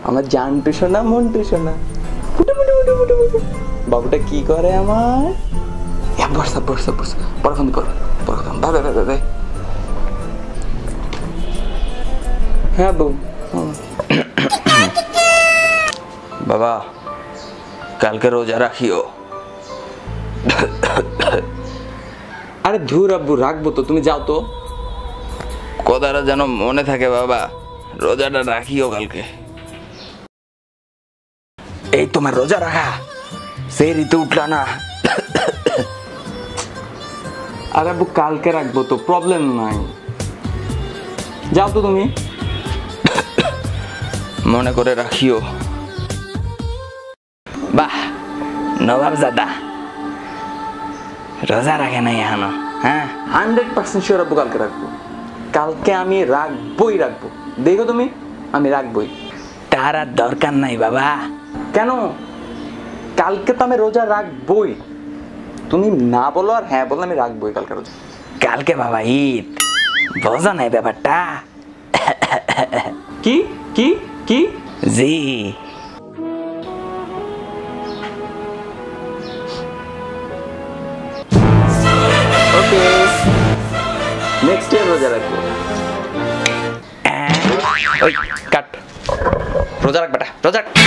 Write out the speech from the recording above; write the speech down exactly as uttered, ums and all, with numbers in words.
আমার জানটু শোনা মন্টু শোনা ফুটু ফুটু ফুটু ফুটু ফুটু বাবুটা কি করে আমার বর্ষা বর্ষা বর্ষা পড়াখান পড় পড়াখান ভাই ভাই ভাই ভাই হ্যাঁ বউ বাবা কালকে রোজা রাখিও আরে ধুর আব্বু রাখবো তো তুমি যাও তো কথাটা যেন মনে থাকে বাবা রোজাটা রাখিও কালকে এই তোমার রোজা রাখা সেই ঋতু উঠলা না আরে আব্বু কালকে রাখবো তো প্রবলেম নাই যাও তো তুমি মনে করে রাখিও বাহ নবাব দাদা রোজা রাখে নাই এখনো হ্যাঁ হান্ড্রেড পার্সেন্ট শিওর আব্বু কালকে রাখবো কালকে আমি রাখবোই রাখবো দেখো তুমি আমি রাখবোই তার আর দরকার নাই বাবা কেন কালকে তো আমি রোজা রাখবোই তুমি না বলো আর হ্যাঁ বলো আমি রাখবোই কালকে রোজা কালকে বাবা ঈদ বোঝা নাই ব্যাপারটা কি কি কি জি ওকে নেক্সট ইয়ার রোজা রাখবো ওই কাট রোজা রাখ বেটা রোজা